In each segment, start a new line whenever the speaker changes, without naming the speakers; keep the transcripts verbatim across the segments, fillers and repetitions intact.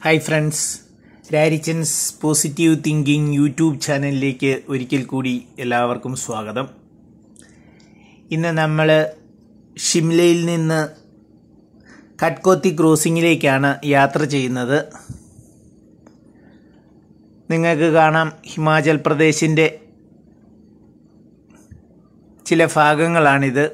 Hi friends, Rarichens Positive Thinking YouTube ചാനലിലേക്ക് ഒരിക്കൽ കൂടി എല്ലാവർക്കും സ്വാഗതം. ഇന്ന് നമ്മൾ ഷിംലയിൽ നിന്ന് കട്ട്കോത്തി ക്രോസിംഗിലേക്കാണ് യാത്ര ചെയ്യുന്നത്. നിങ്ങൾക്ക് കാണാം ഹിമാചൽ പ്രദേശിൻ്റെ ചില ഭാഗങ്ങളാണിത്.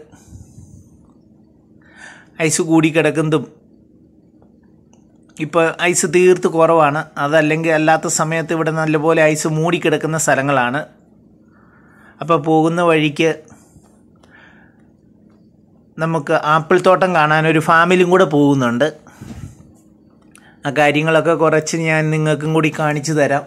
ഐസ് കൂടിക്കിടക്കുന്നതും ഇപ്പോൾ ഐസ് തീർത്ത് കുറവാണ്. അതല്ലെങ്കിൽ അല്ലാത്ത സമയത്ത് ഇവിടെ നല്ലപോലെ ഐസ് മൂടിക്കിടക്കുന്ന സ്ഥലങ്ങളാണ്. അപ്പോൾ പോകുന്ന വഴിക്ക് നമുക്ക് ആപ്പിൾ തോട്ടം കാണാനൊരു ഫാമിലും കൂടെ പോകുന്നുണ്ട്. ആ കാര്യങ്ങളൊക്കെ കുറച്ച് ഞാൻ നിങ്ങൾക്കും കൂടി കാണിച്ചു തരാം.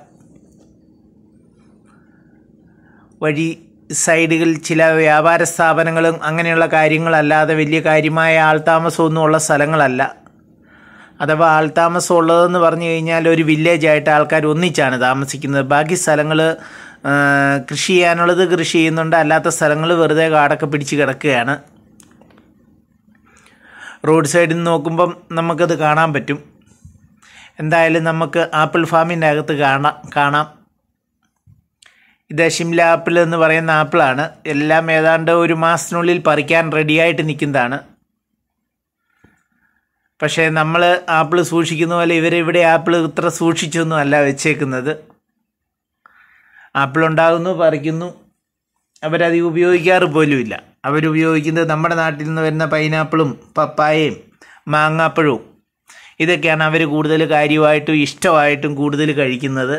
വഴി സൈഡുകളിൽ ചില വ്യാപാര സ്ഥാപനങ്ങളും അങ്ങനെയുള്ള കാര്യങ്ങളല്ലാതെ വലിയ കാര്യമായ ആൾതാമസമൊന്നും ഉള്ള സ്ഥലങ്ങളല്ല. അഥവാ ആൾതാമസം ഉള്ളതെന്ന് പറഞ്ഞു കഴിഞ്ഞാൽ ഒരു വില്ലേജായിട്ട് ആൾക്കാർ ഒന്നിച്ചാണ് താമസിക്കുന്നത്. ബാക്കി സ്ഥലങ്ങൾ കൃഷി ചെയ്യാനുള്ളത് കൃഷി ചെയ്യുന്നുണ്ട്, അല്ലാത്ത സ്ഥലങ്ങൾ വെറുതെ കാടൊക്കെ പിടിച്ച് കിടക്കുകയാണ്. റോഡ് സൈഡിൽ നിന്ന് നോക്കുമ്പം നമുക്കത് കാണാൻ പറ്റും. എന്തായാലും നമുക്ക് ആപ്പിൾ ഫാമിൻ്റെ അകത്ത് കാണാം കാണാം ഇത് ഷിംല ആപ്പിൾ എന്ന് പറയുന്ന ആപ്പിളാണ്. എല്ലാം ഏതാണ്ട് ഒരു മാസത്തിനുള്ളിൽ പറിക്കാൻ റെഡിയായിട്ട് നിൽക്കുന്നതാണ്. പക്ഷേ നമ്മൾ ആപ്പിൾ സൂക്ഷിക്കുന്ന പോലെ ഇവരിവിടെ ആപ്പിൾ ഇത്ര സൂക്ഷിച്ചൊന്നും അല്ല വെച്ചേക്കുന്നത്. ആപ്പിൾ ഉണ്ടാകുന്നു, പറിക്കുന്നു, അവരത് ഉപയോഗിക്കാറ് പോലുമില്ല. അവരുപയോഗിക്കുന്നത് നമ്മുടെ നാട്ടിൽ നിന്ന് വരുന്ന പൈനാപ്പിളും പപ്പായയും മാങ്ങാപ്പഴവും ഇതൊക്കെയാണ് അവർ കൂടുതൽ കാര്യമായിട്ടും ഇഷ്ടമായിട്ടും കൂടുതൽ കഴിക്കുന്നത്.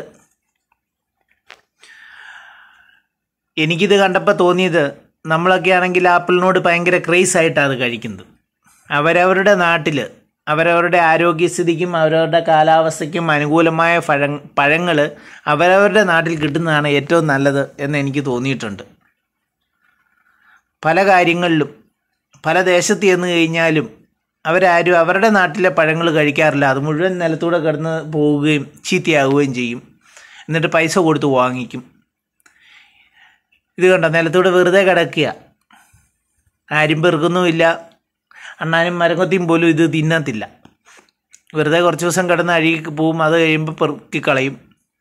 എനിക്കിത് കണ്ടപ്പോൾ തോന്നിയത്, നമ്മളൊക്കെ ആണെങ്കിൽ ആപ്പിളിനോട് ഭയങ്കര ക്രേസ് ആയിട്ടാണ് അത് കഴിക്കുന്നത്. അവരവരുടെ നാട്ടിൽ അവരവരുടെ ആരോഗ്യസ്ഥിതിക്കും അവരവരുടെ കാലാവസ്ഥയ്ക്കും അനുകൂലമായ പഴ പഴങ്ങൾ അവരവരുടെ നാട്ടിൽ കിട്ടുന്നതാണ് ഏറ്റവും നല്ലത് എന്ന് എനിക്ക് തോന്നിയിട്ടുണ്ട്. പല കാര്യങ്ങളിലും പല ദേശത്ത് ചെന്ന് കഴിഞ്ഞാലും അവരാരും അവരുടെ നാട്ടിലെ പഴങ്ങൾ കഴിക്കാറില്ല. അത് മുഴുവൻ നിലത്തൂടെ കിടന്ന് പോവുകയും ചീത്തയാവുകയും ചെയ്യും. എന്നിട്ട് പൈസ കൊടുത്ത് വാങ്ങിക്കും. ഇത് കണ്ടോ, നിലത്തൂടെ വെറുതെ കിടക്കുക, ആരും പെറുക്കുന്നുമില്ല. അണ്ണാനും മരങ്ങൊത്തിയും പോലും ഇത് തിന്നത്തില്ല. വെറുതെ കുറച്ച് ദിവസം കിടന്ന് അഴുകി പോവും. അത് കഴിയുമ്പോൾ പെറുക്കി കളയും.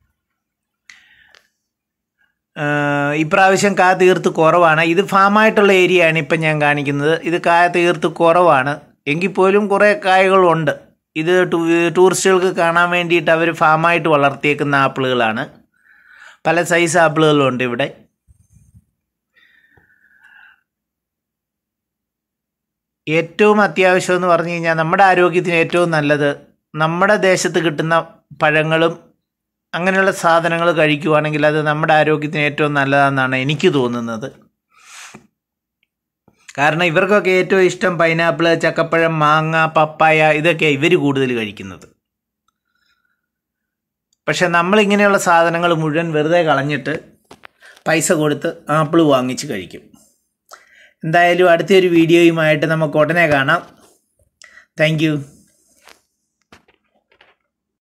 ഇപ്രാവശ്യം കാ തീർത്ത് കുറവാണ്. ഇത് ഫാമായിട്ടുള്ള ഏരിയയാണ് ഇപ്പം ഞാൻ കാണിക്കുന്നത്. ഇത് കായ തീർത്ത് കുറവാണ്. എങ്കിൽ പോലും കുറേ കായകളുണ്ട്. ഇത് ടൂറിസ്റ്റുകൾക്ക് കാണാൻ വേണ്ടിയിട്ട് അവർ ഫാമായിട്ട് വളർത്തിയേക്കുന്ന ആപ്പിളുകളാണ്. പല സൈസ് ആപ്പിളുകളുണ്ട് ഇവിടെ. ഏറ്റവും അത്യാവശ്യം എന്ന് പറഞ്ഞു കഴിഞ്ഞാൽ നമ്മുടെ ആരോഗ്യത്തിന് ഏറ്റവും നല്ലത് നമ്മുടെ ദേശത്ത് കിട്ടുന്ന പഴങ്ങളും അങ്ങനെയുള്ള സാധനങ്ങൾ കഴിക്കുവാണെങ്കിൽ അത് നമ്മുടെ ആരോഗ്യത്തിന് ഏറ്റവും നല്ലതാണെന്നാണ് എനിക്ക് തോന്നുന്നത്. കാരണം ഇവർക്കൊക്കെ ഏറ്റവും ഇഷ്ടം പൈനാപ്പിൾ, ചക്കപ്പഴം, മാങ്ങ, പപ്പായ ഇതൊക്കെയാണ് ഇവർ കൂടുതൽ കഴിക്കുന്നത്. പക്ഷെ നമ്മളിങ്ങനെയുള്ള സാധനങ്ങൾ മുഴുവൻ വെറുതെ കളഞ്ഞിട്ട് പൈസ കൊടുത്ത് ആപ്പിൾ വാങ്ങിച്ച് കഴിക്കും. എന്തായാലും അടുത്തൊരു വീഡിയോയുമായിട്ട് നമുക്ക് ഉടനെ കാണാം. Thank U.